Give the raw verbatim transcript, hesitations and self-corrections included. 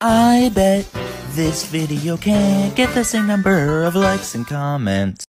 I bet this video can't get the same number of likes and comments.